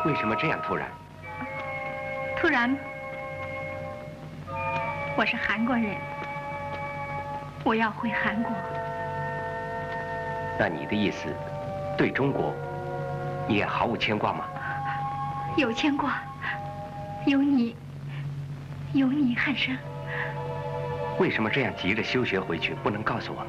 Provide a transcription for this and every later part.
为什么这样突然？ 突然吗？我是韩国人，我要回韩国。 那你的意思，对中国，你也毫无牵挂吗？ 有牵挂，有你，汉生。 为什么这样急着休学回去，不能告诉我呢？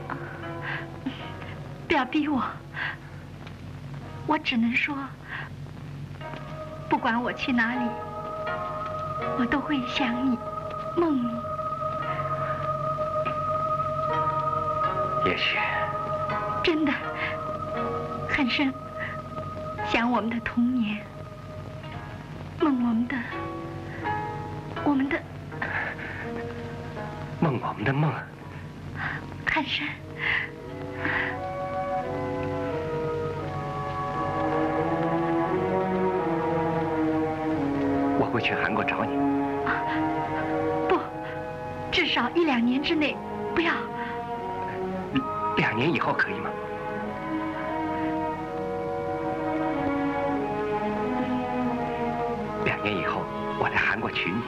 不要逼我，我只能说，不管我去哪里，我都会想你，梦你。 也许， 真的，汉生，想我们的童年，梦我们的梦我们的梦。 汉生。 我会去韩国找你。 不，至少1、2年之内，不要。 2年以后可以吗？2年以后，我来韩国娶你。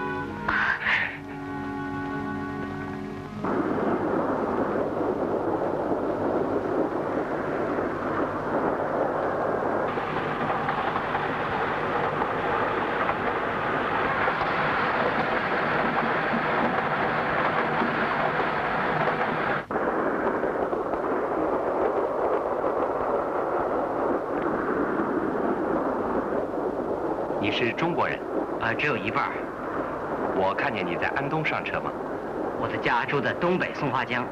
你是中国人？ 只有一半。 我看见你在安东上车吗？ 我的家住在东北松花江。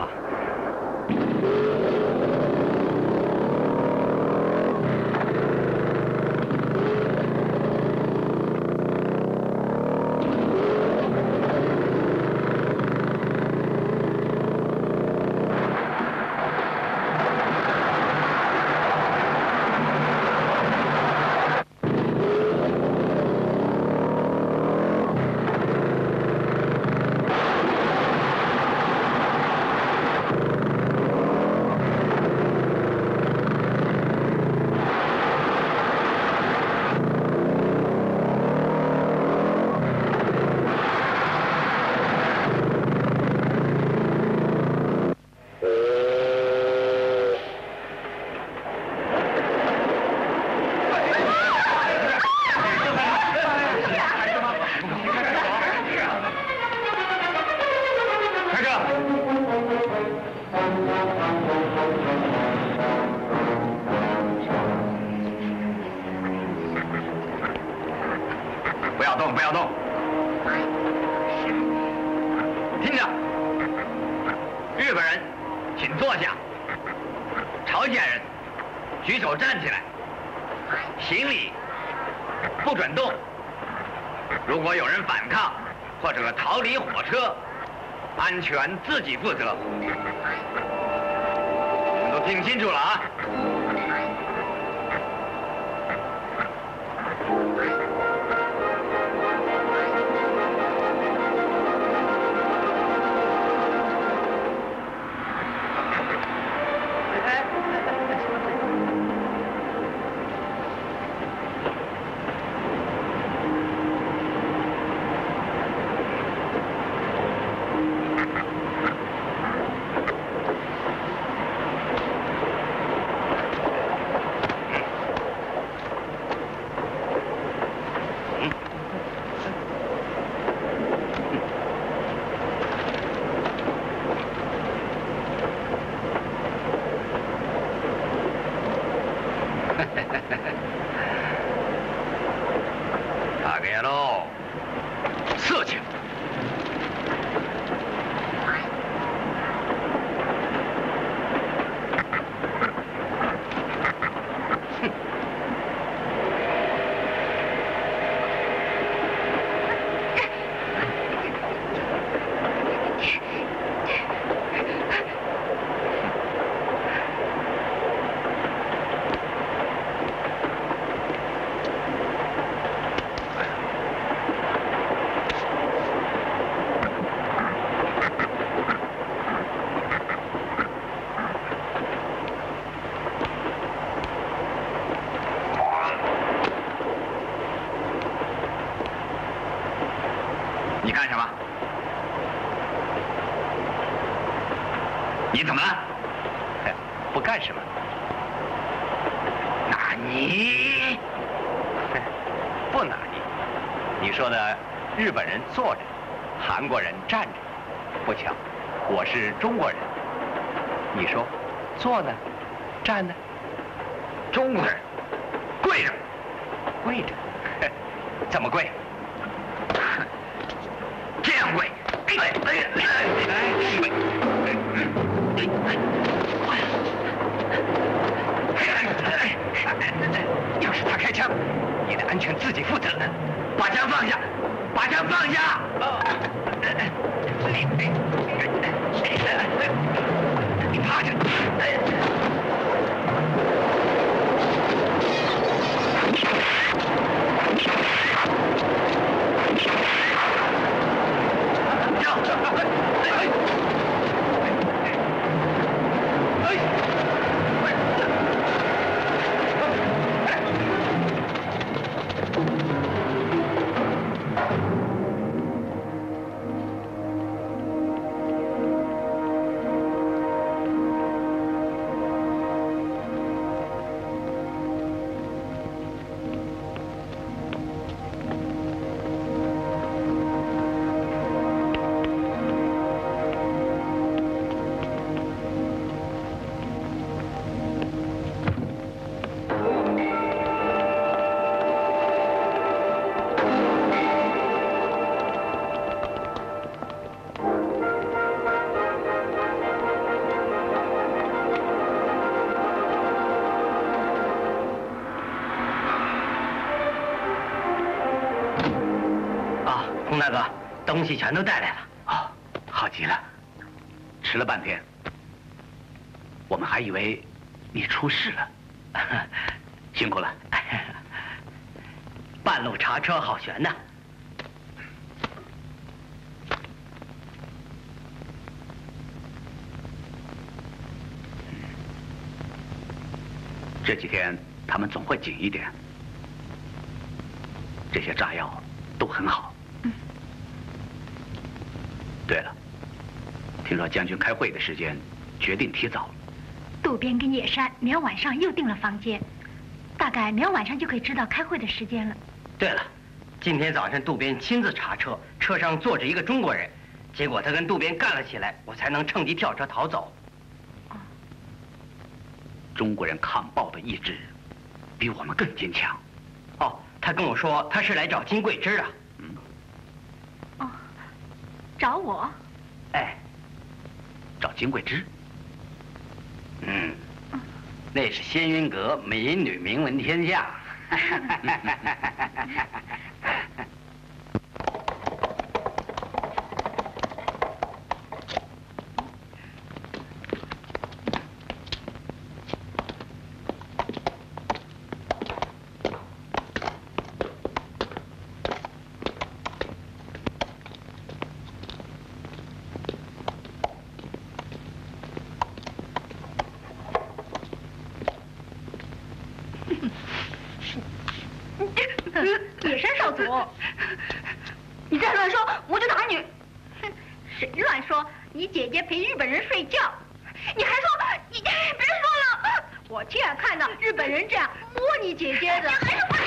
安全自己负责，你们都听清楚了啊！大个喽，色情。 么了？ 不干什么。 那你不拿你。你说的日本人坐着，韩国人站着，不巧，我是中国人。你说，坐呢，站呢？ 中国人跪着， 跪着，怎么跪？ 这样跪。 要是他开枪，你的安全自己负责。 把枪放下，把枪放下！ 你趴着。 洪大哥，东西全都带来了。 哦，好极了。迟了半天，我们还以为你出事了。辛苦了。 半路查车好悬呐。 这几天他们总会紧一点。这些炸药都很好。对了，听说将军开会的时间决定提早了。 渡边跟野山明晚上又订了房间，大概明晚上就可以知道开会的时间了。 对了，今天早上渡边亲自查车，车上坐着一个中国人，结果他跟渡边干了起来，我才能趁机跳车逃走。 中国人抗暴的意志比我们更坚强。 哦，他跟我说他是来找金桂枝的。 哦，找我？ 哎， 找金桂枝？ 那是仙云阁美女名闻天下。 野山少佐，你再乱说我就打你！谁乱说？你姐姐陪日本人睡觉，你还说你别说了！我亲眼看到日本人这样摸你姐姐的，你还是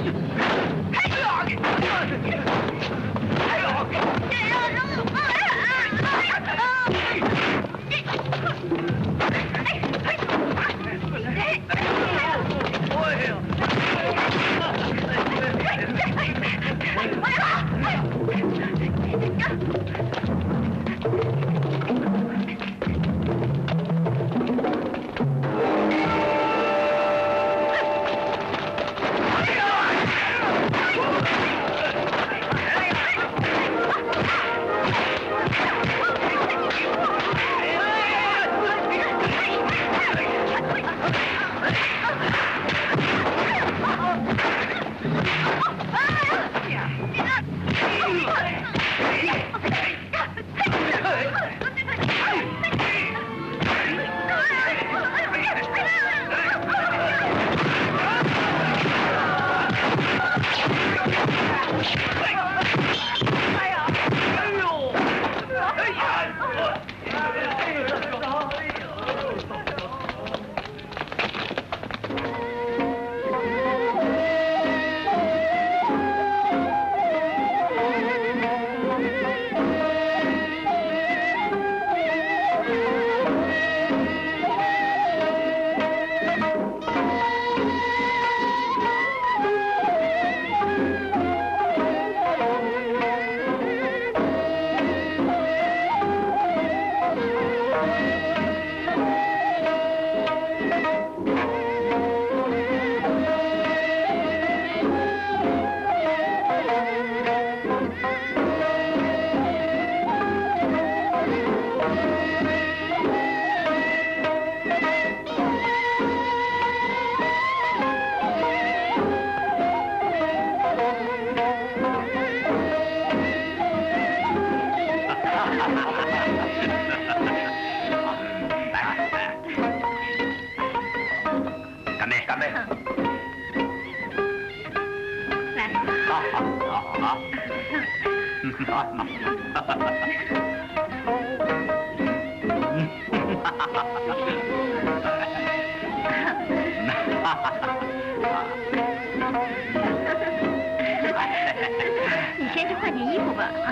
你先去换件衣服吧，啊。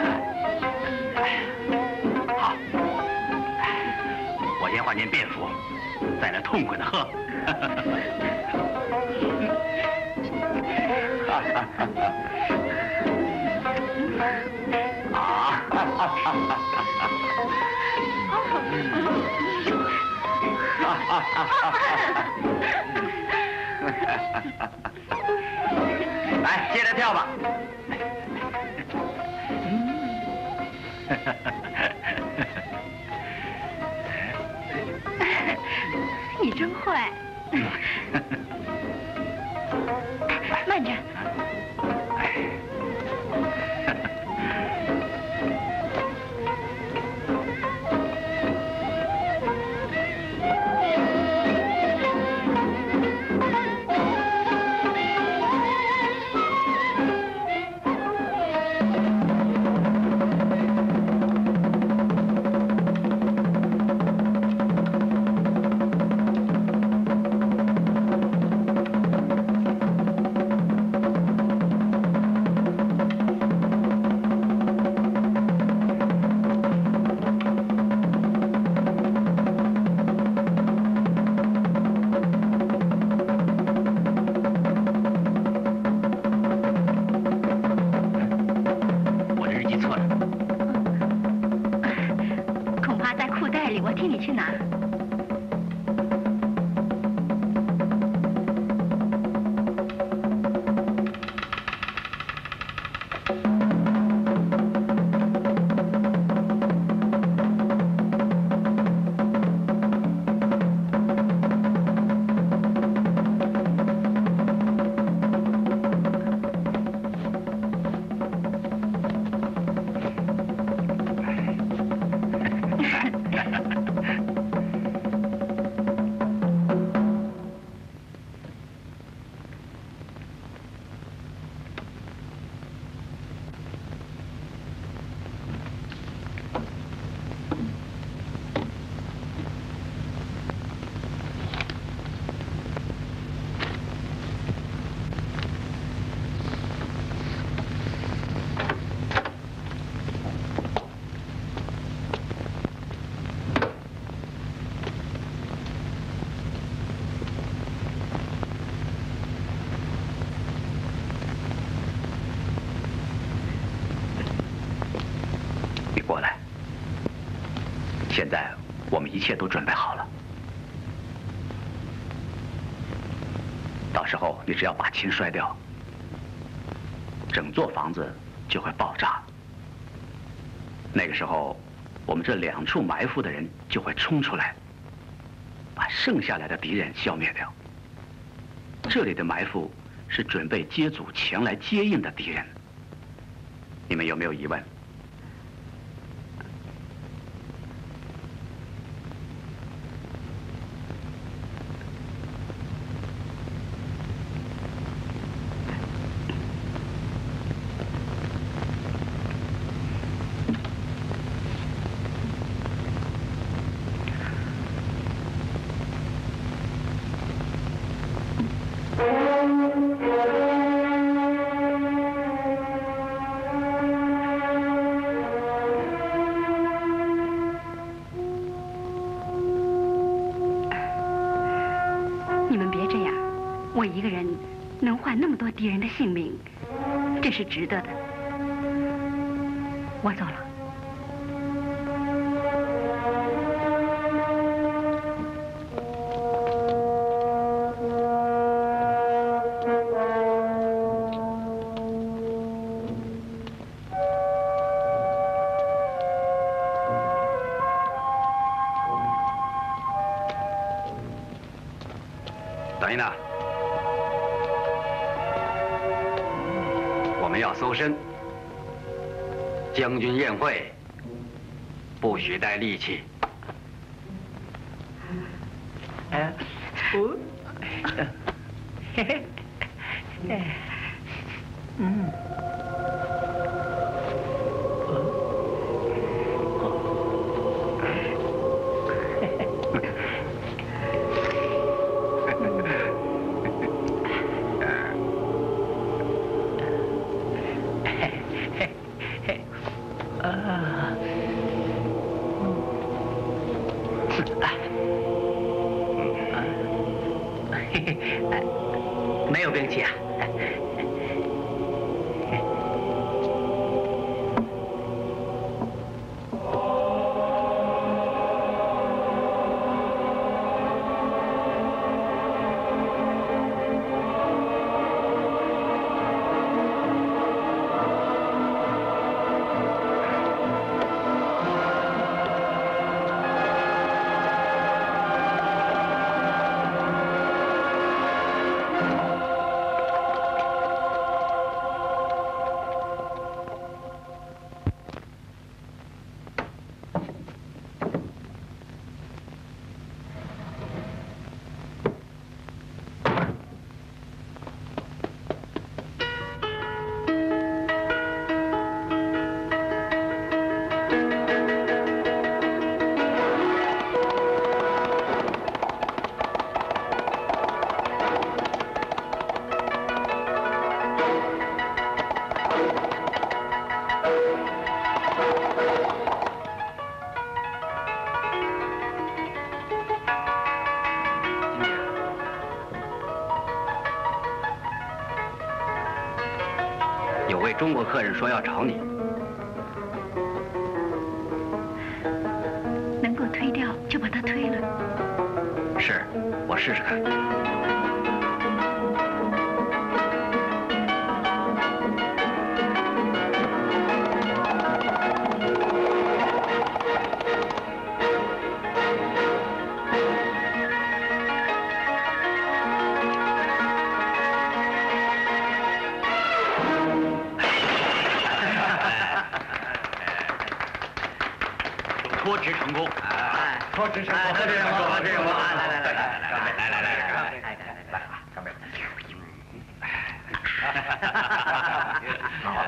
好，我先换件便服，再来痛快的喝。来，接着跳吧。 你真坏。慢着。 现在我们一切都准备好了，到时候你只要把琴摔掉，整座房子就会爆炸。那个时候，我们这2处埋伏的人就会冲出来，把剩下来的敌人消灭掉。这里的埋伏是准备接阻前来接应的敌人。你们有没有疑问？ 一个人能换那么多敌人的性命，这是值得的。我走了。 等一等。 我们要搜身，将军宴会，不许带利器。 嘿嘿，嗯。 没有兵器啊！ 有位中国客人说要找你， 能够推掉就把它推了。 是，我试试看。托职成功，托职成功，托职成功，托职成功！来，干杯！来，干杯！好，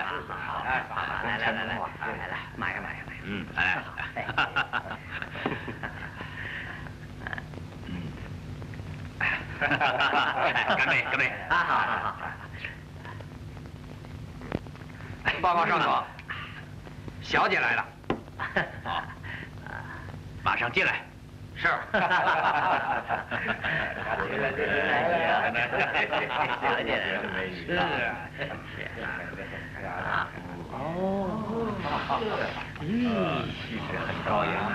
来，买呀，来，干杯！好。报告上头，小姐来了。好。 马上进来。是。 了解美女。是啊。哦。气势很高扬。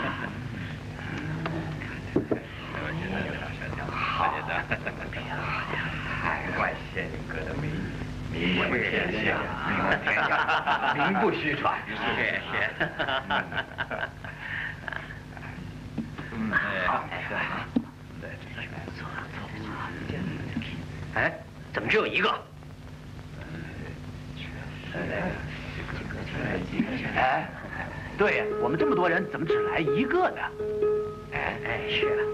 好的。海外仙阁的美女，名闻天下，名闻天下，名不虚传。谢谢。好。哎，怎么只有一个？ 哎，对呀，我们这么多人，怎么只来一个呢？ 哎，是啊。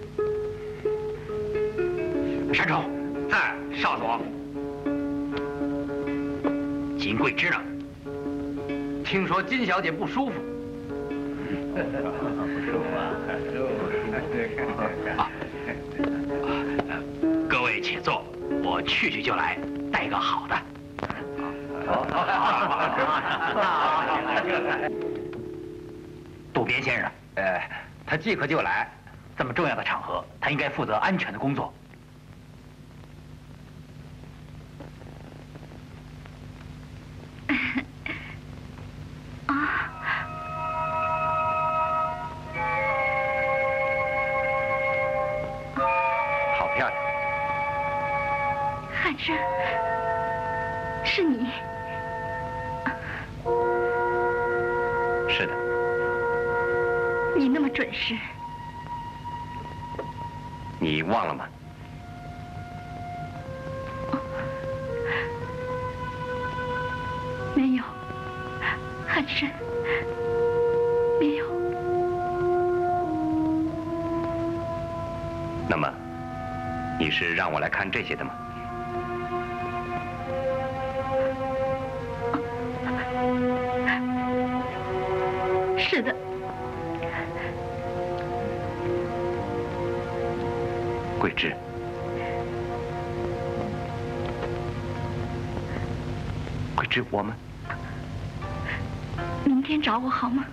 山冲，在，少佐。金桂枝呢？听说金小姐不舒服。不舒服啊！各位且坐，我去就来，带个好的。渡边先生，他即刻就来。这么重要的场合，他应该负责安全的工作。好漂亮。 汉生，是你。 是的。 你那么准时。 你忘了吗？ 没有，汉生，没有。 那么，你是让我来看这些的吗？ 是的。 桂枝，桂枝，我们明天找我好吗？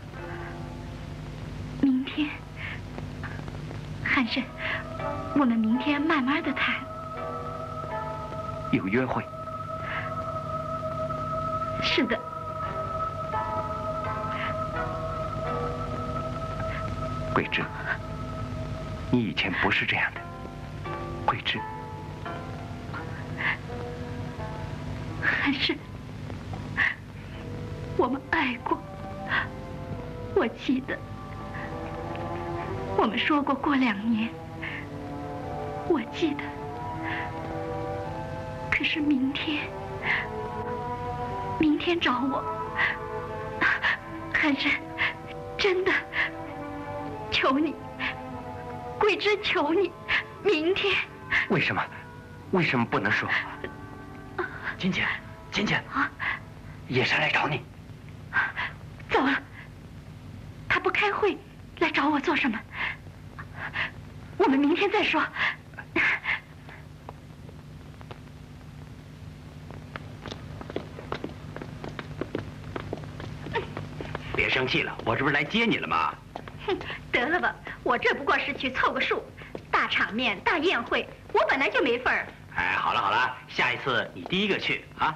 明天，汉生，我们明天慢慢的谈。 有约会？ 是的。 桂枝，你以前不是这样的。桂枝， 汉生，我们爱过，我记得我们说过过2年，我记得。可是明天找我，汉生，真的，求你，桂枝，求你，明天。 为什么？为什么不能说？ 金姐，金姐，野山来找你。 走了。他不开会，来找我做什么？我们明天再说。 别生气了，我这不是来接你了吗？ 哼，得了吧，我这不过是去凑个数。大场面、大宴会，我本来就没份儿。 哎，好了好了，下一次你第一个去啊。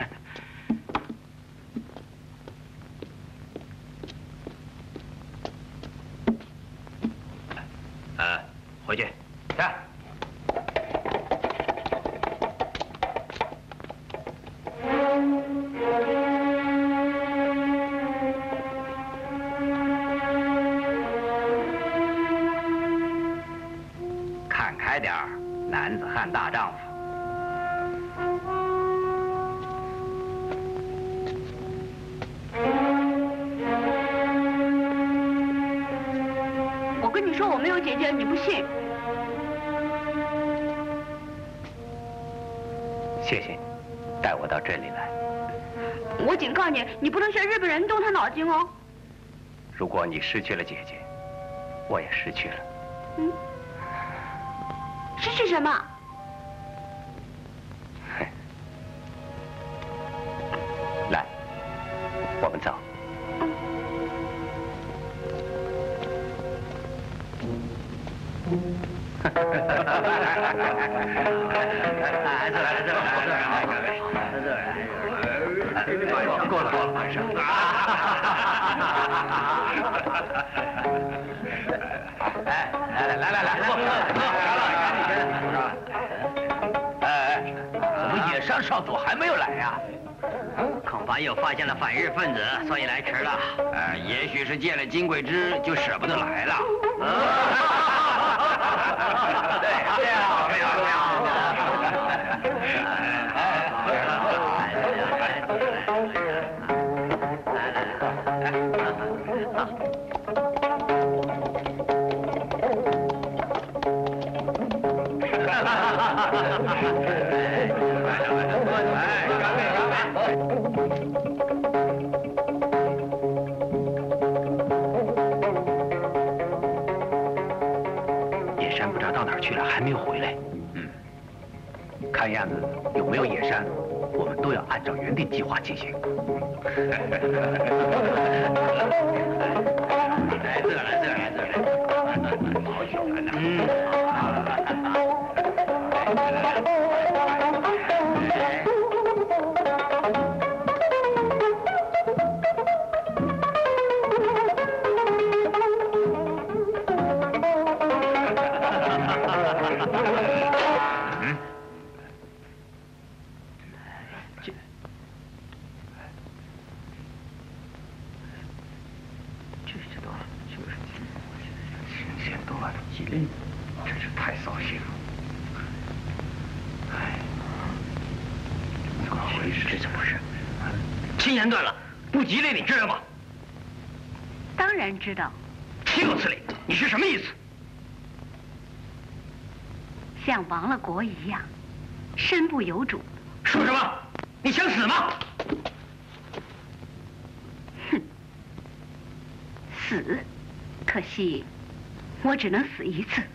回去。 来。 看开点儿，男子汉大丈夫。 我跟你说我没有姐姐，你不信。 谢谢你带我到这里来。 我警告你，你不能学日本人动他脑筋哦。 如果你失去了姐姐，我也失去了。 嗯。失去什么？ 来，我们走。 够了，晚上。来， 怎么野山少佐还没有来呀？ 恐怕又发现了反日分子，所以来迟了。也许是见了金贵之就舍不得来了。对，妙。 野山不知道到哪儿去了，还没有回来。看样子有没有野山，我们都要按照原定计划进行。 毛球来了。 真是太扫兴了。怎么回事？ 这怎么回事？ 亲言断了，不吉利，你知道吗？ 当然知道。 岂有此理！你是什么意思？ 像亡了国一样，身不由主。 说什么？你想死吗？ 哼，死，可惜我只能死一次。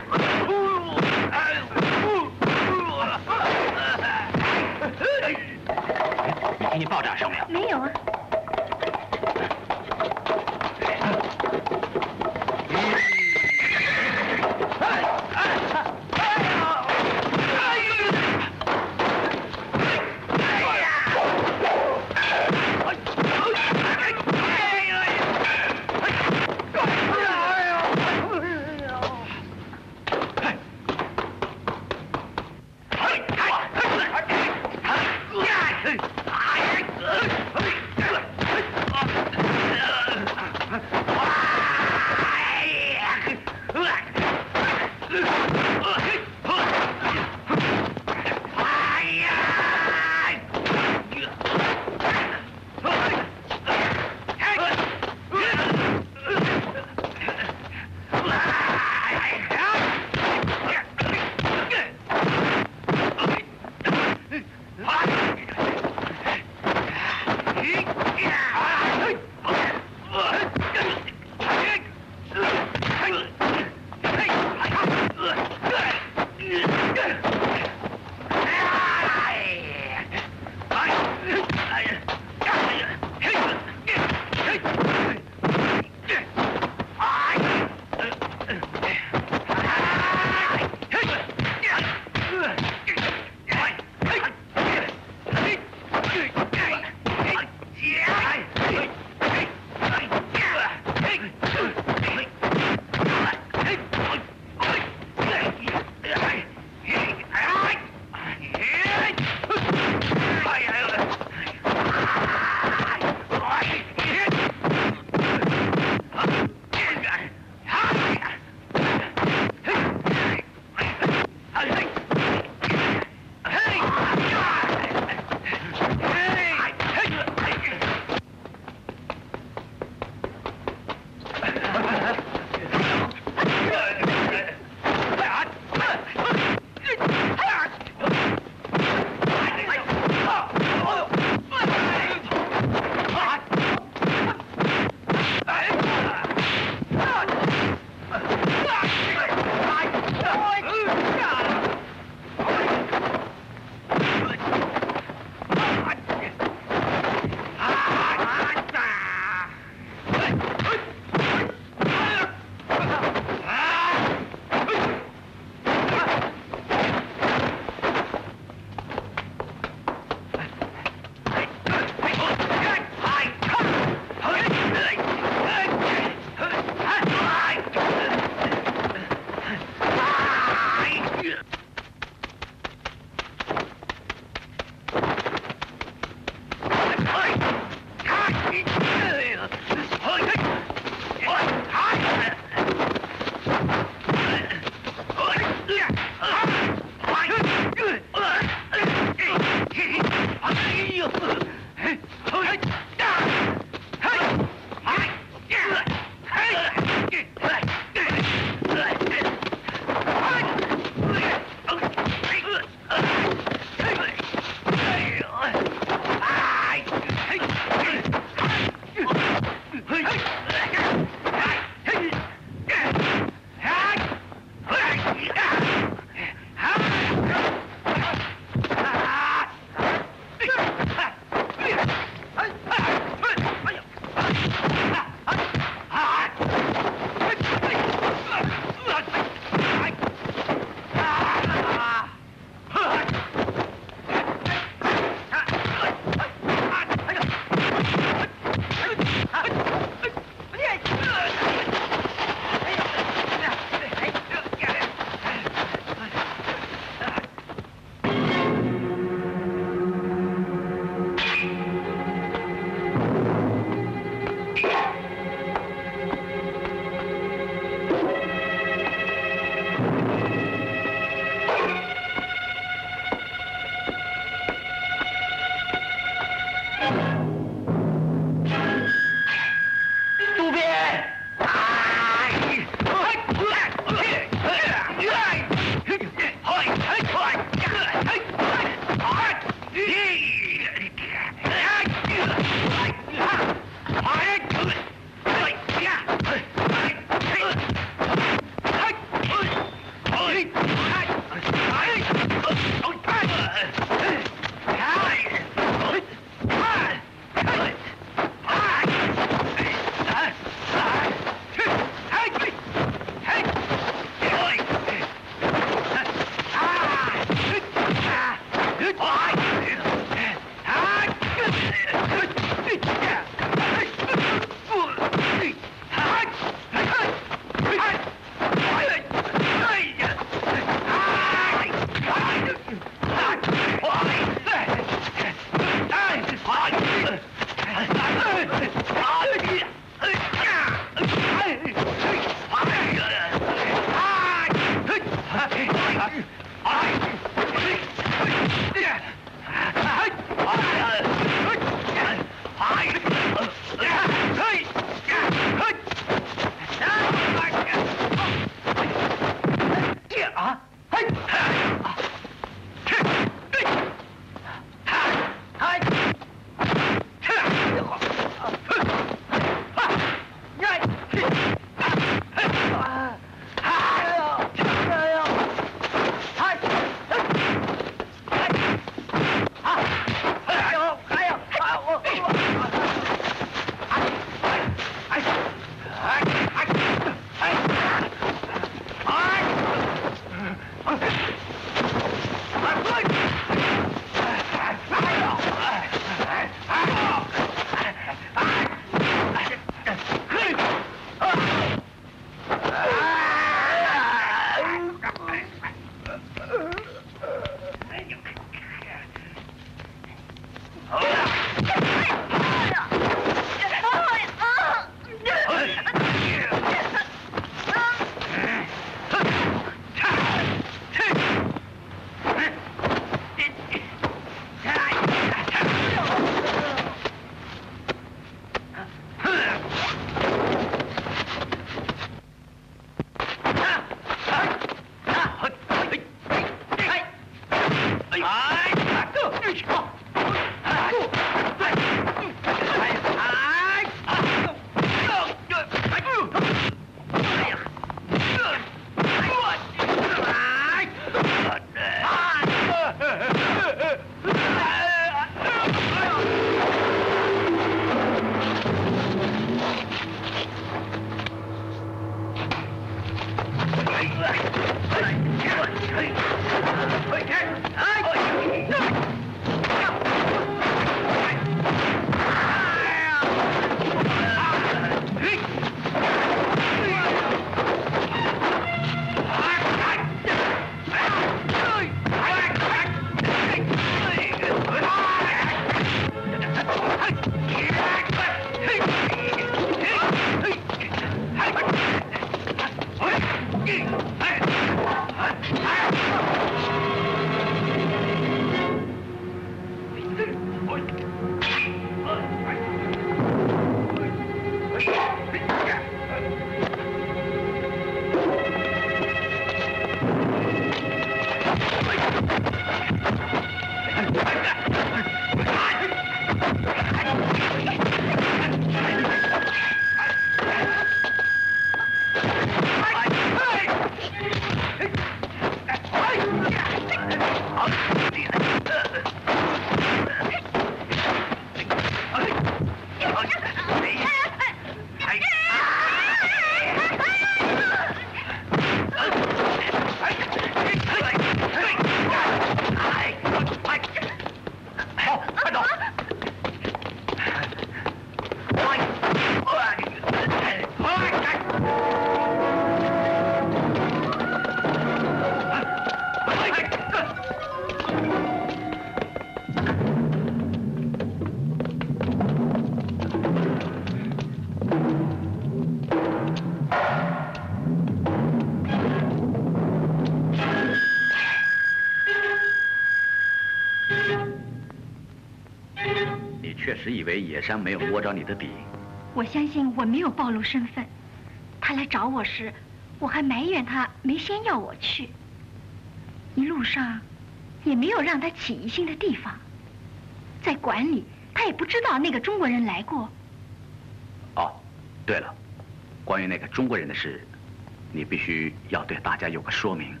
确实以为野山没有摸着你的底。 我相信我没有暴露身份。他来找我时，我还埋怨他没先要我去。一路上也没有让他起疑心的地方。在馆里，他也不知道那个中国人来过。 哦，对了，关于那个中国人的事，你必须要对大家有个说明。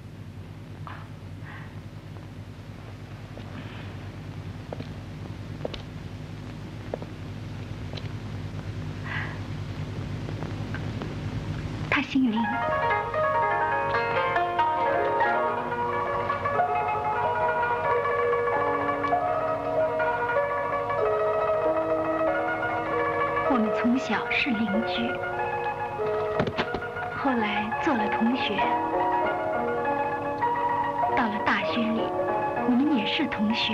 他姓林。我们从小是邻居，后来做了同学，到了大学里，我们也是同学。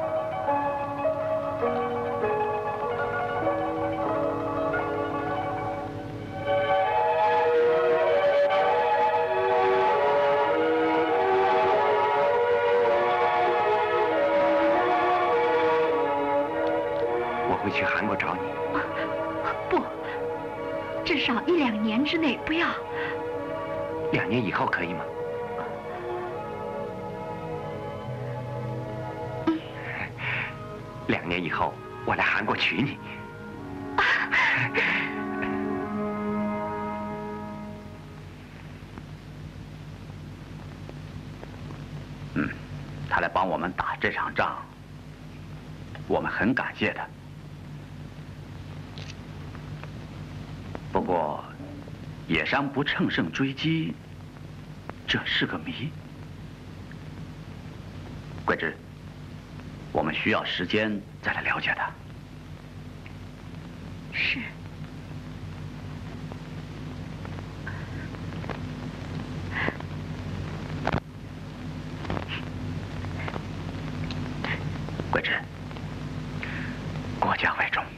我会去韩国找你。 不，至少1、2年之内不要。 2年以后可以吗？ 2年以后我来韩国娶你。 他来帮我们打这场仗，我们很感谢他。不过，野山不乘胜追击，这是个谜。桂枝，我们需要时间再来了解他。 是。 桂枝，过奖为重。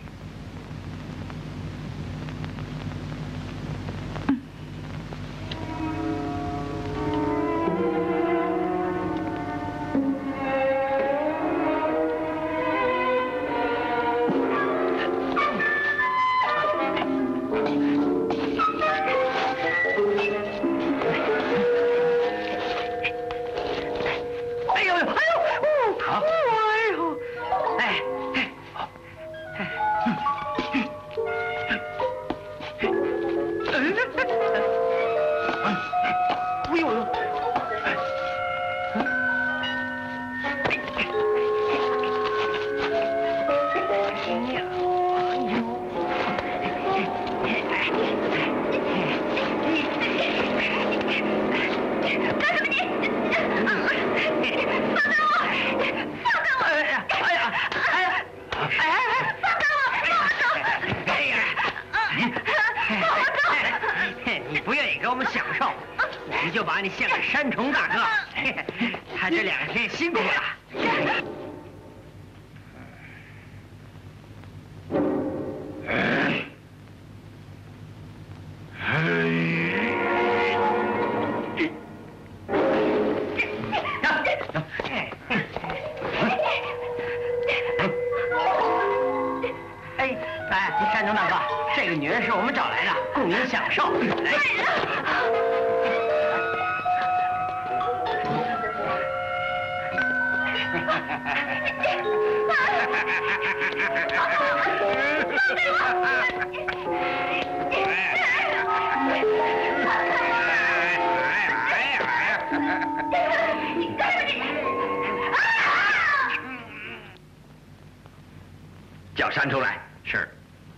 叫山出来。是。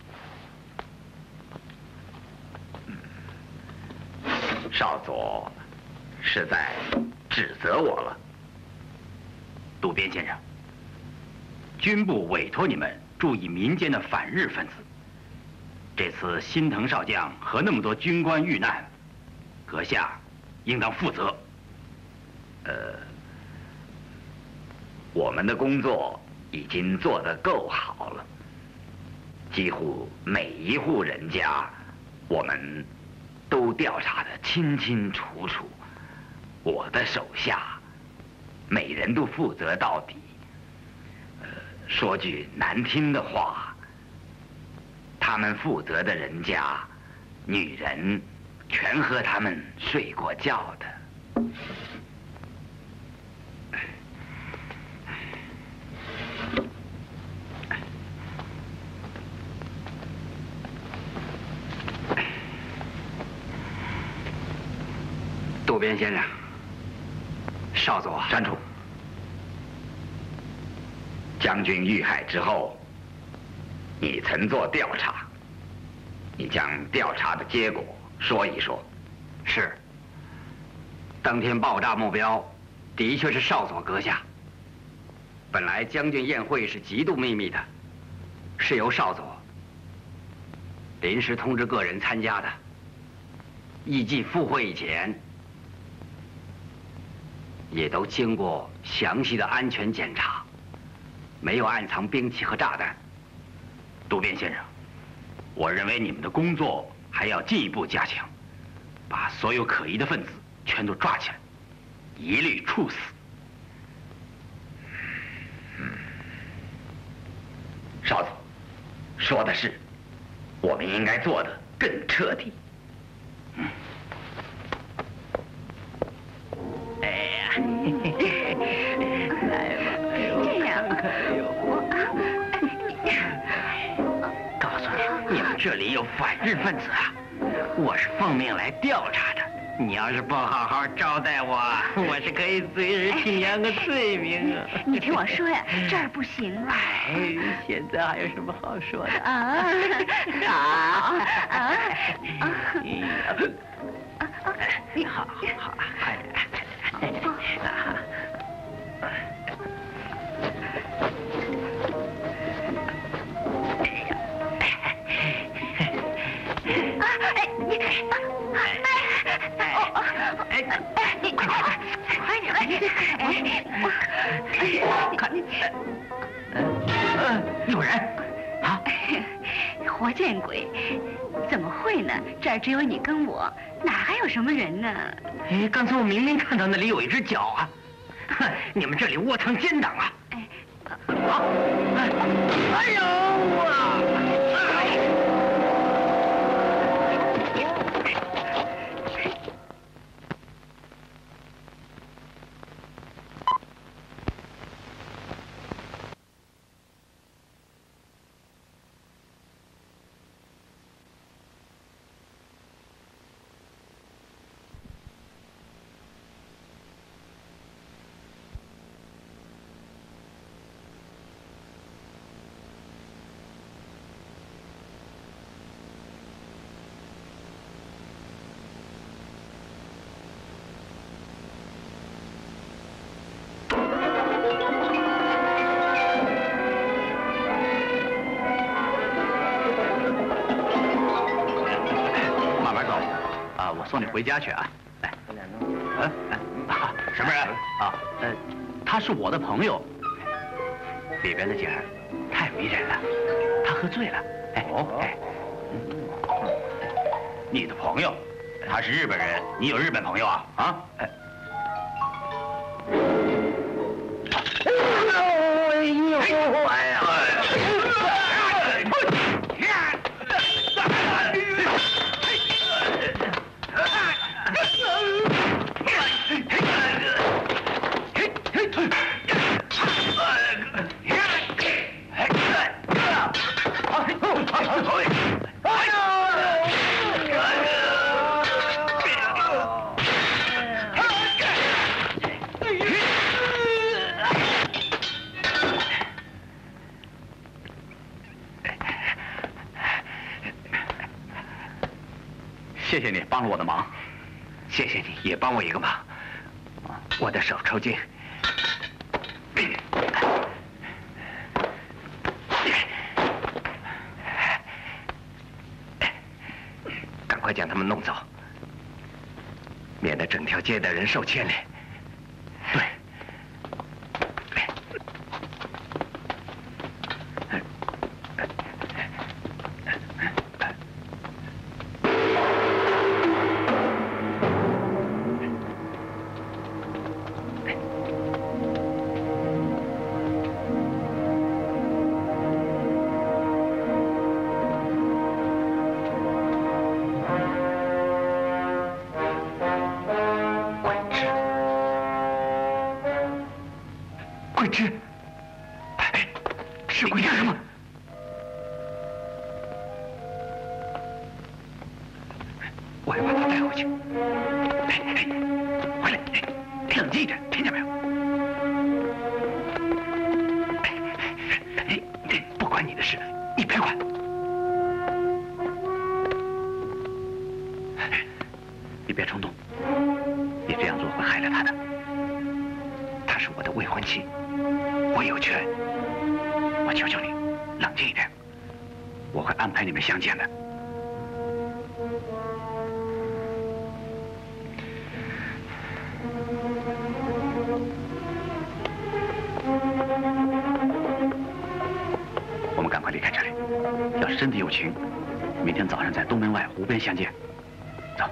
少佐是在指责我了。 渡边先生，军部委托你们注意民间的反日分子。这次心疼少将和那么多军官遇难，阁下应当负责。 我们的工作已经做得够好了，几乎每一户人家，我们都调查得清清楚楚。我的手下，每人都负责到底。说句难听的话，他们负责的人家，女人全和他们睡过觉的。 渡边先生，少佐站住！将军遇害之后，你曾做调查，你将调查的结果说一说。 是。当天爆炸目标的确是少佐阁下。本来将军宴会是极度秘密的，是由少佐临时通知个人参加的。艺伎赴会以前，也都经过详细的安全检查，没有暗藏兵器和炸弹。渡边先生，我认为你们的工作还要进一步加强，把所有可疑的分子全都抓起来，一律处死。 少佐说的是，我们应该做得更彻底。 哎呀，来吧，哎呦， 这样， 哎呦。 这里有反日分子啊！我是奉命来调查的。你要是不好好招待我，我是可以随时定阳个罪名啊！ 你听我说呀，这儿不行啊！ 哎，现在还有什么好说的？你好，好，快点。有人啊！ 活见鬼！怎么会呢？这儿只有你跟我，哪还有什么人呢？ 哎，刚才我明明看到那里有一只脚啊！哼，你们这里窝藏奸党啊！哎呦啊！ 送你回家去啊！来， 什么人啊？他是我的朋友。 里边的景儿太迷人了，他喝醉了。 你的朋友，他是日本人，你有日本朋友啊？啊？谢谢你帮了我的忙， 谢谢你也帮我一个忙。我的手抽筋，赶快将他们弄走，免得整条街的人受牵连。 对。 桂枝，哎，是桂枝什么？我要把他带回去。回来，冷静一点，听见没有？不关你的事，你别管。 你别冲动，你这样做会害了他的。 她是我的未婚妻。我有权，我求求你，冷静一点。我会安排你们相见的。 我们赶快离开这里。要是真的有情，明天早上在东门外湖边相见。走。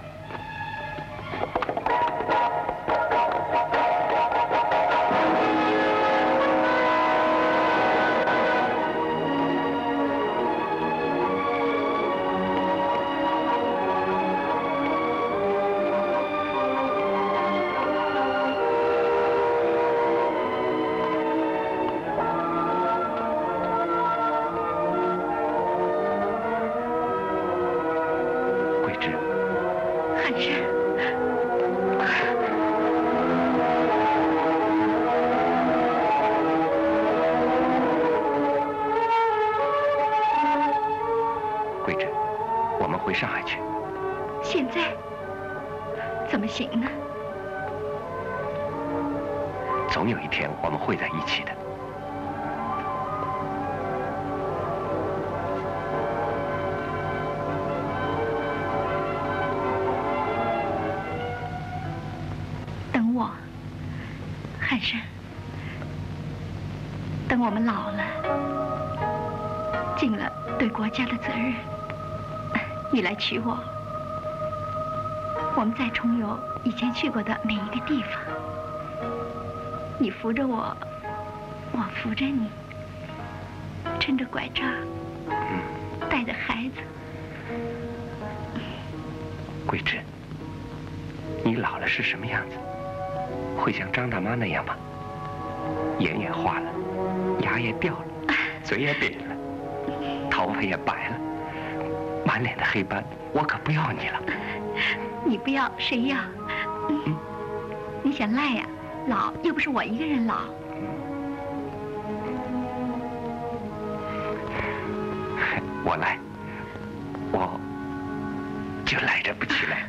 怎么行呢？ 总有一天我们会在一起的。 等我，汉生。等我们老了，尽了对国家的责任，你来娶我。我们再重游以前去过的每一个地方。你扶着我，我扶着你，撑着拐杖，带着孩子。 桂枝，你老了是什么样子？会像张大妈那样吗？眼也花了，牙也掉了，嘴也瘪了，头发也白了，满脸的黑斑，我可不要你了。 你不要谁要？你想赖呀？老又不是我一个人老。 我赖，我就赖着不起来。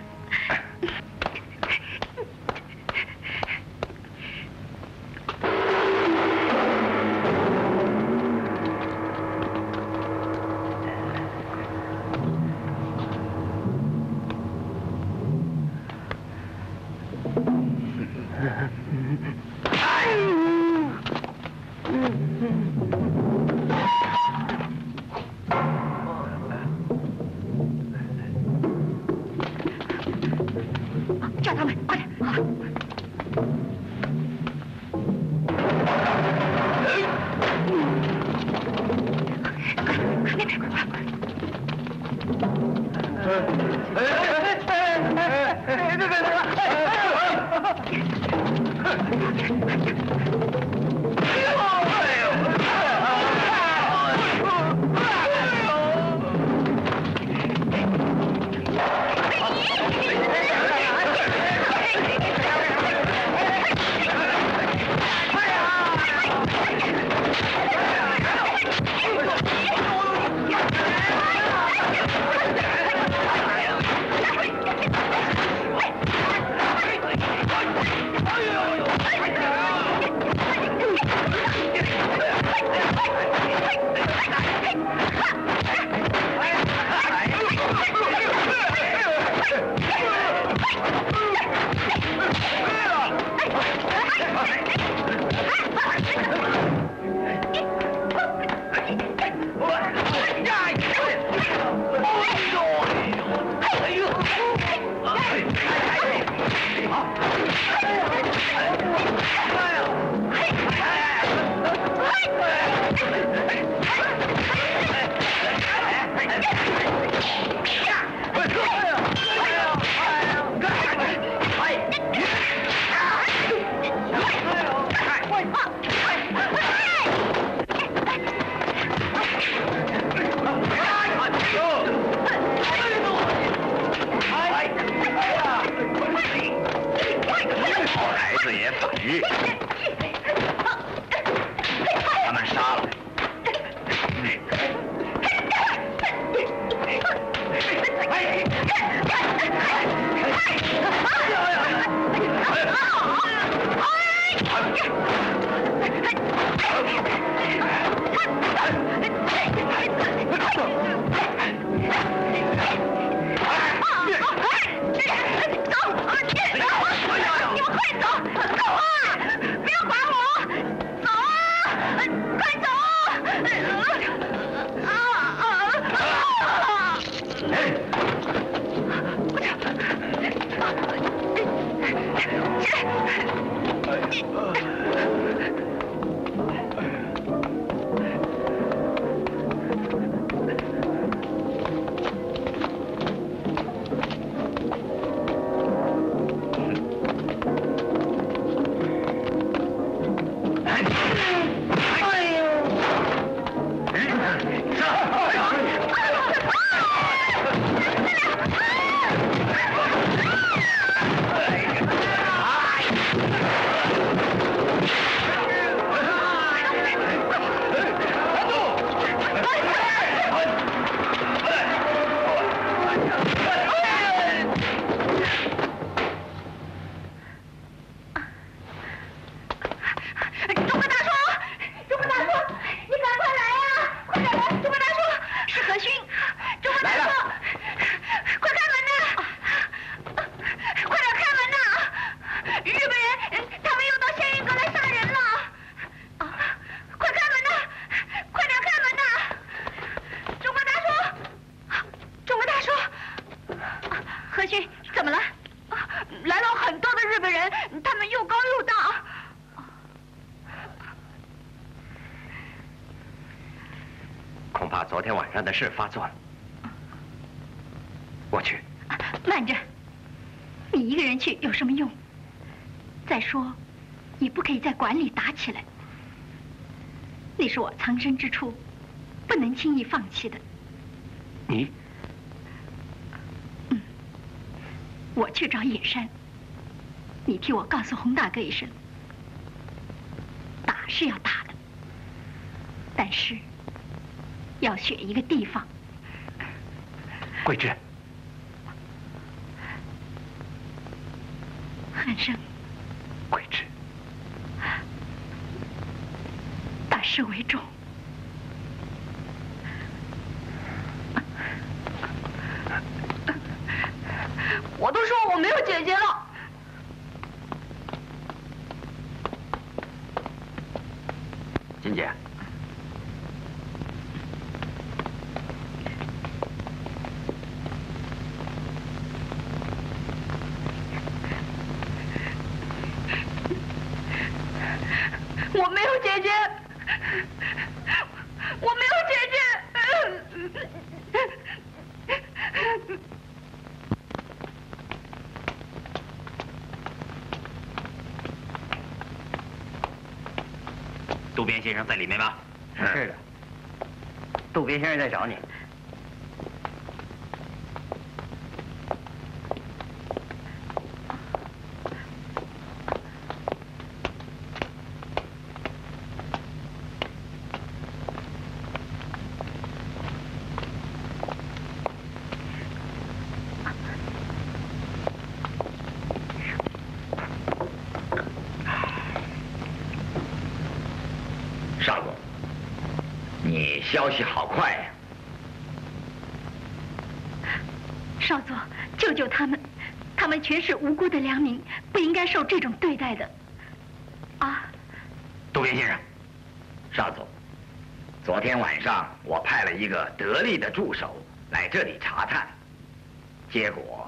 叫他们快点！好。快点！ 昨天晚上的事发作了。我去。 慢着，你一个人去有什么用？再说，你不可以在馆里打起来。那是我藏身之处，不能轻易放弃的。 你？ 我去找野山。你替我告诉洪大哥一声，打是要打的，但是要选一个地方。 桂枝。 汉生。 桂枝。 大事为重。我都说我没有姐姐了。 金姐， 我没有姐姐，我没有姐姐。 渡边先生在里面吗？ 是的，渡边先生在找你。 少总，你消息好快呀！ 少佐，救救他们！他们全是无辜的良民，不应该受这种对待的。啊！ 渡边先生， 少总，昨天晚上我派了一个得力的助手来这里查探，结果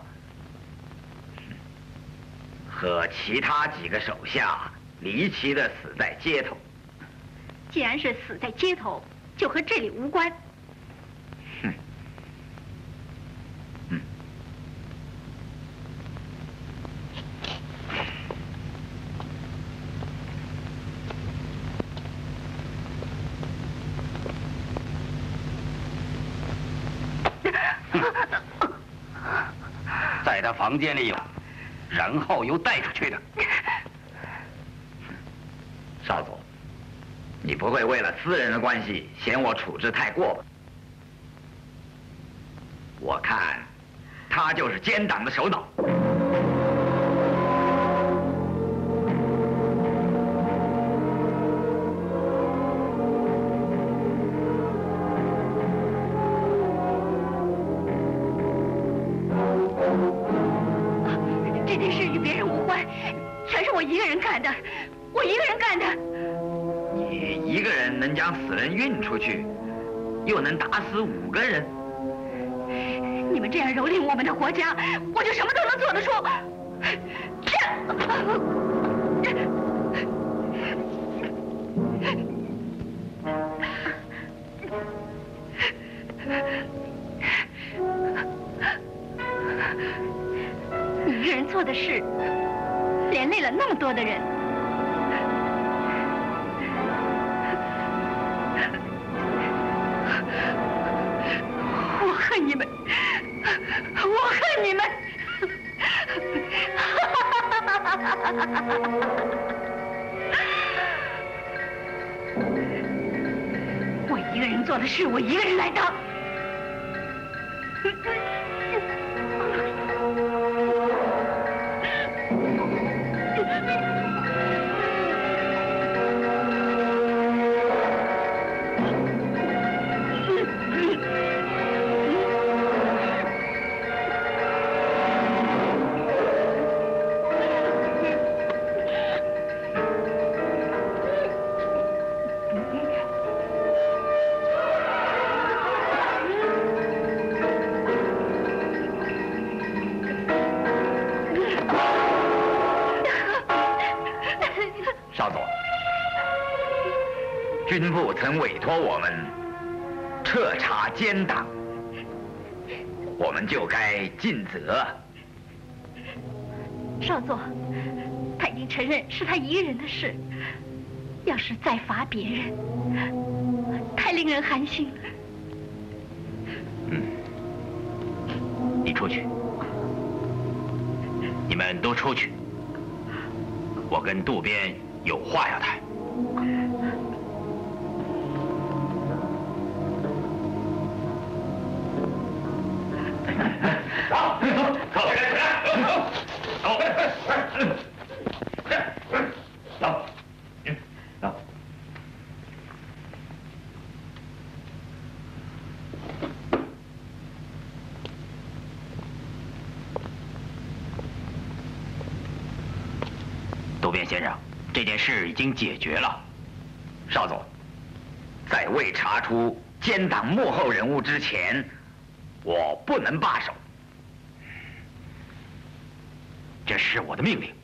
和其他几个手下离奇的死在街头。 既然是死在街头，就和这里无关。 哼， 在他房间里有，然后又带出去的。 少总，你不会为了私人的关系嫌我处置太过吧？我看他就是奸党的首脑。 这件事与别人无关，全是我一个人干的，我一个人干的。 你一个人能将死人运出去，又能打死5个人， 你们这样蹂躏我们的国家，我就什么都能做得出。你一个人做的事，连累了那么多的人。我恨你们，我恨你们！我一个人做的事，我一个人来当。 军部曾委托我们彻查奸党，我们就该尽责。 少佐，他已经承认是他一个人的事，要是再罚别人，太令人寒心了。 你出去，你们都出去，我跟渡边有话要谈。渡边先生，这件事已经解决了。 少佐，在未查出奸党幕后人物之前，我不能罢手。 这是我的命令。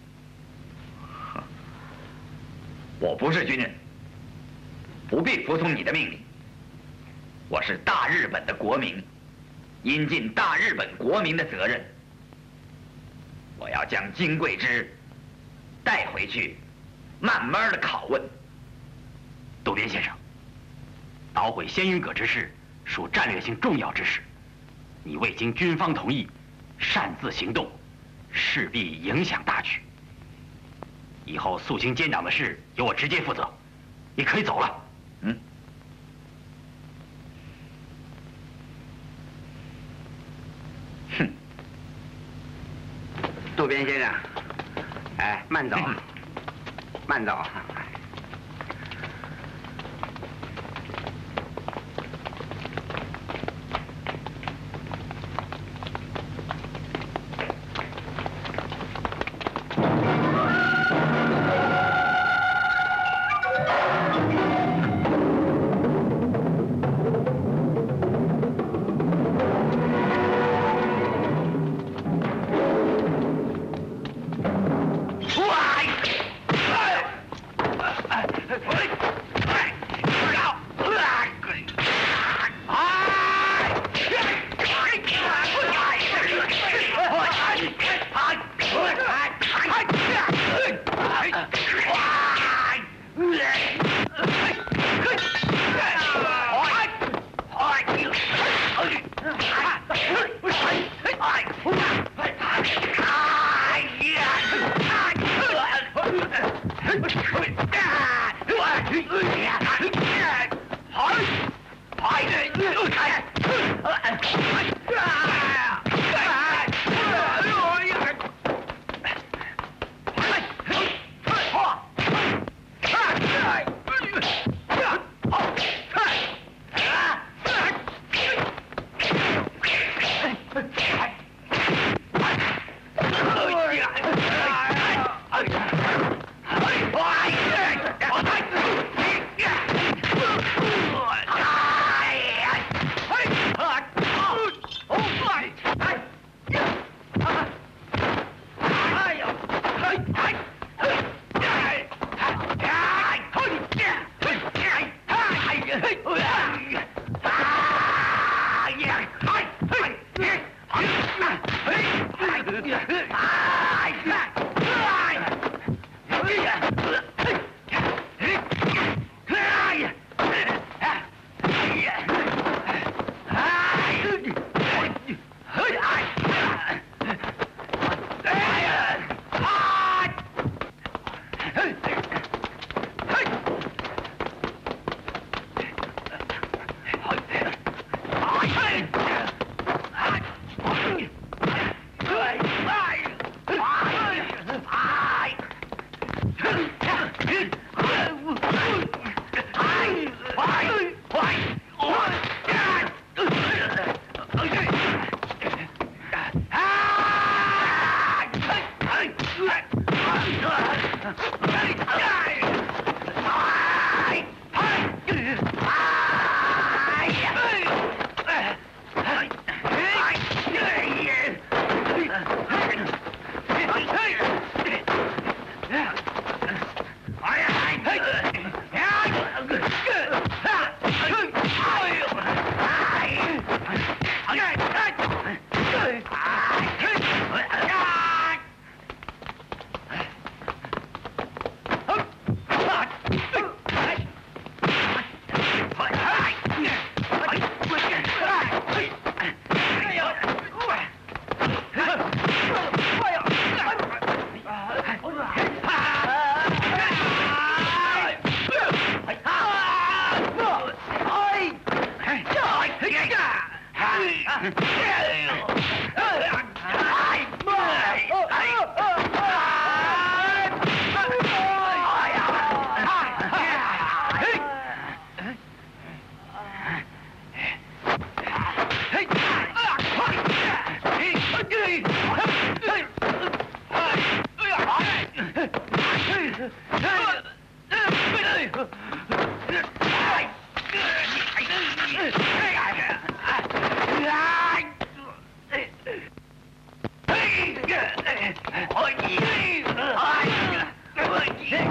我不是军人，不必服从你的命令。我是大日本的国民，应尽大日本国民的责任。我要将金贵之带回去，慢慢的拷问。 渡边先生，捣毁仙云阁之事属战略性重要之事，你未经军方同意擅自行动，势必影响大局。以后肃清奸党的事由我直接负责，你可以走了。 哼，渡边先生，哎，慢走，慢走。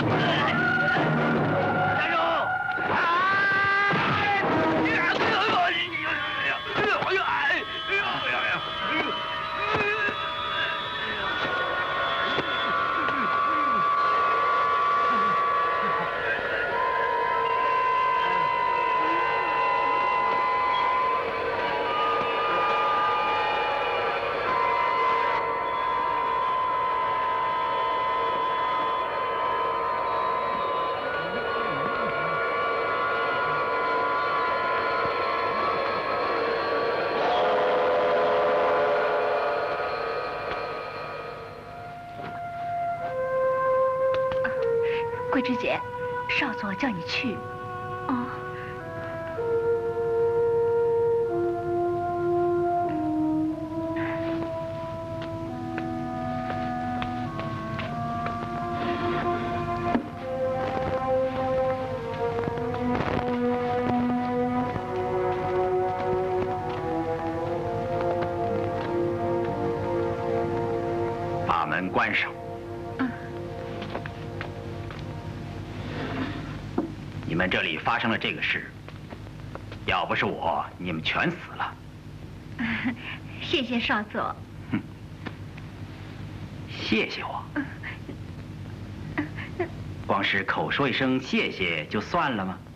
桂枝姐，少佐叫你去。哦。 把门关上。 你们这里发生了这个事，要不是我，你们全死了。 谢谢少佐。 谢谢我？光是口说一声谢谢就算了吗？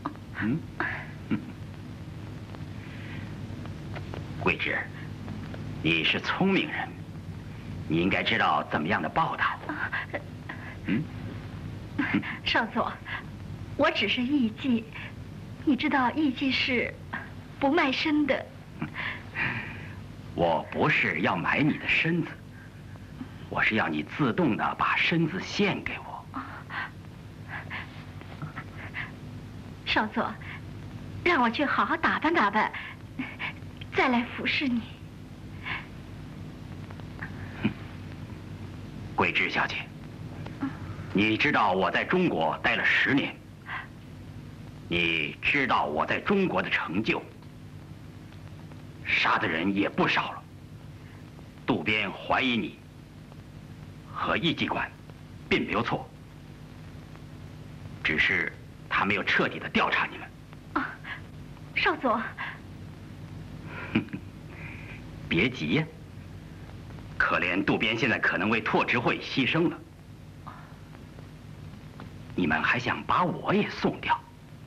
桂枝，你是聪明人，你应该知道怎么样的报答我。 少佐。 我只是艺妓，你知道艺妓是不卖身的。 我不是要买你的身子，我是要你自动的把身子献给我。 少佐，让我去好好打扮打扮，再来服侍你。 桂枝小姐，你知道我在中国待了10年。 你知道我在中国的成就，杀的人也不少了。渡边怀疑你和艺妓馆并没有错，只是他没有彻底的调查你们。 啊，少佐， 别急呀。可怜渡边现在可能为拓殖会牺牲了，你们还想把我也送掉？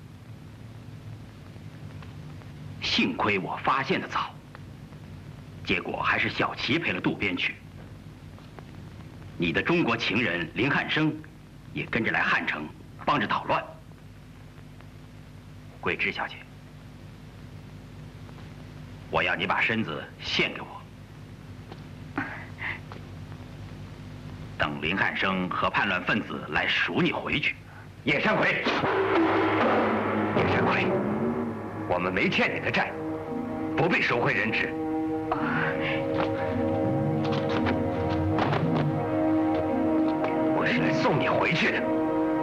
幸亏我发现的早，结果还是小齐陪了渡边去。你的中国情人林汉生也跟着来汉城，帮着捣乱。桂枝小姐，我要你把身子献给我，等林汉生和叛乱分子来赎你回去。 叶山魁，叶山魁。 我们没欠你的债，不必赎回人质。我是来送你回去的。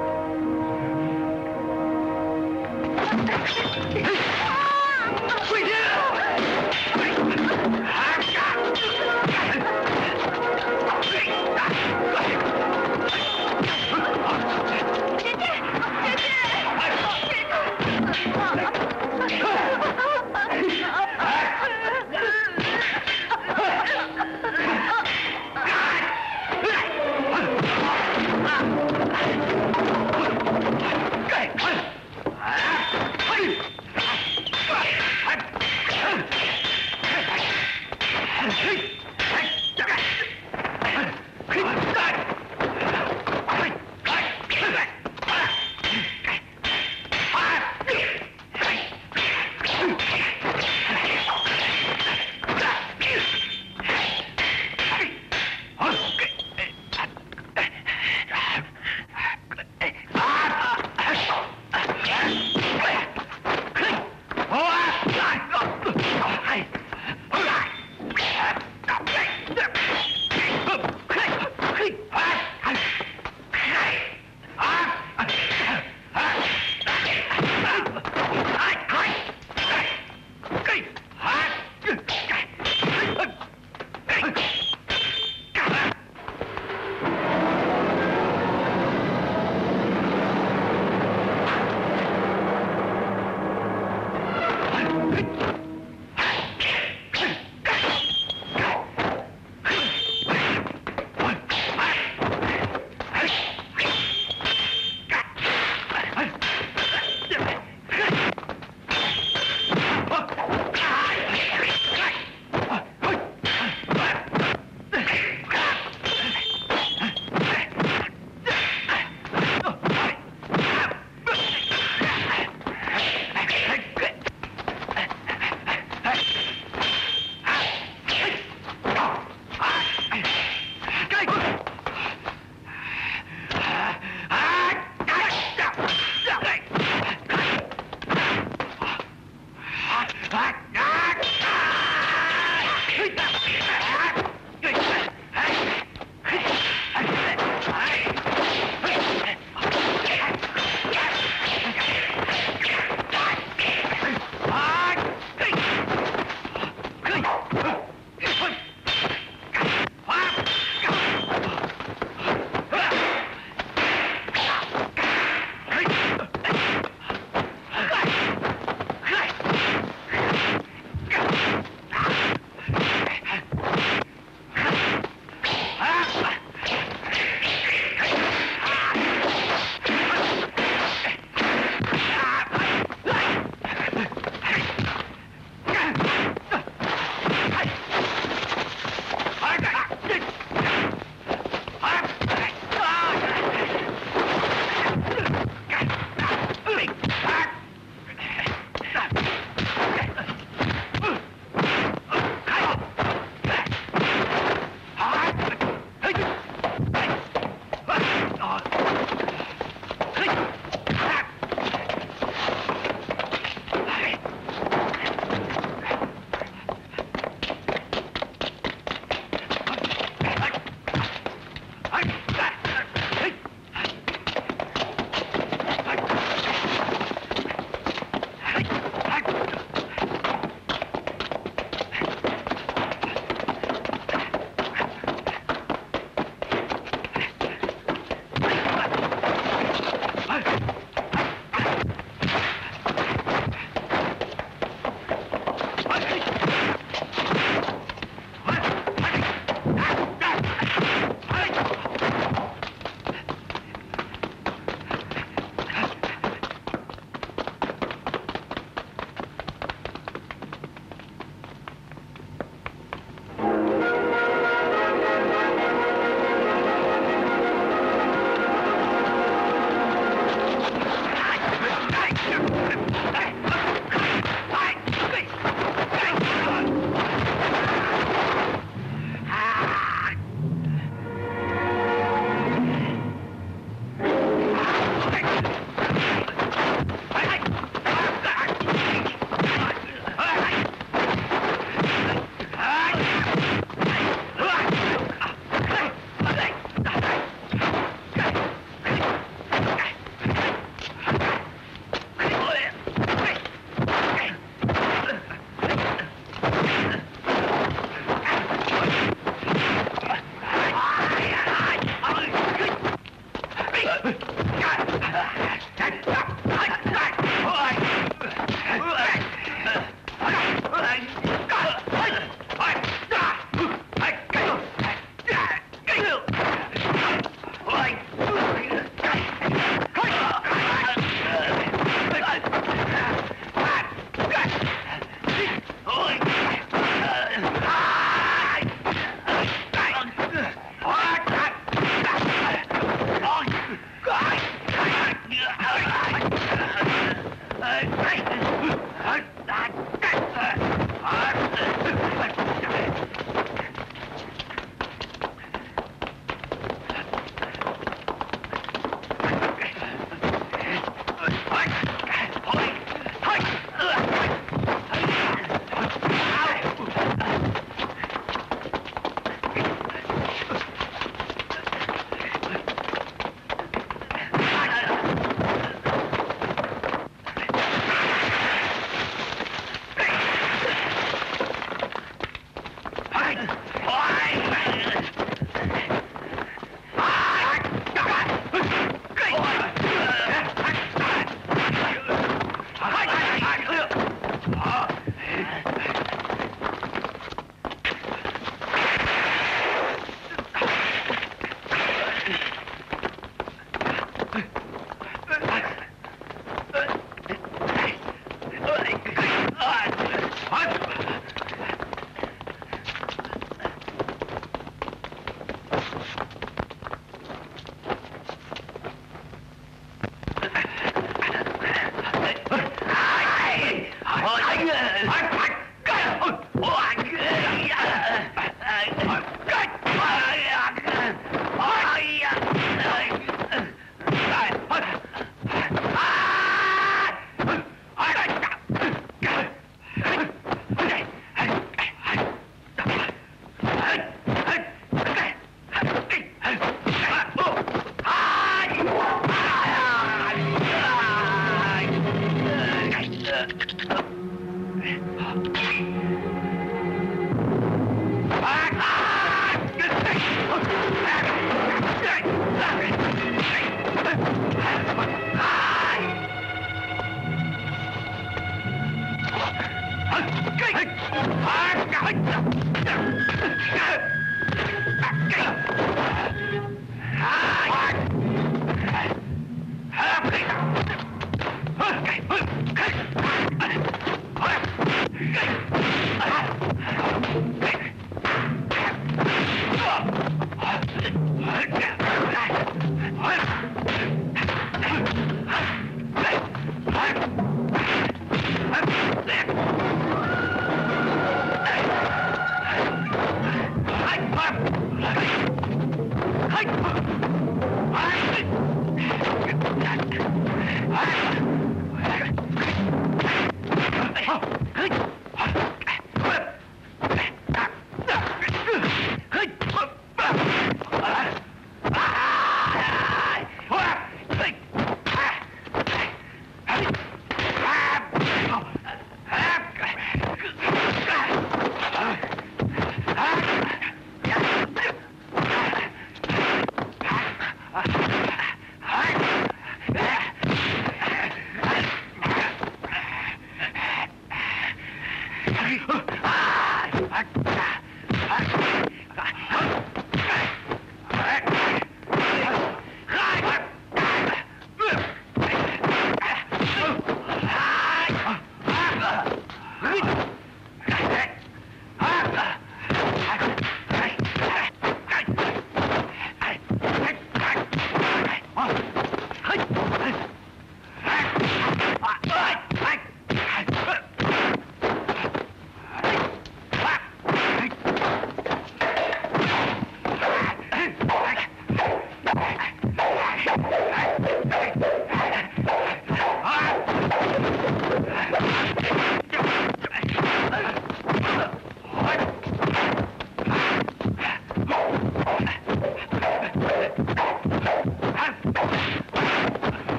桂枝， 啊！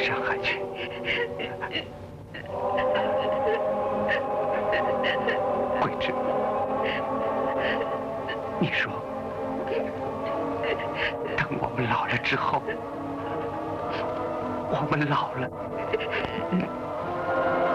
上海去。桂枝，你说，等我们老了之后，我们老了，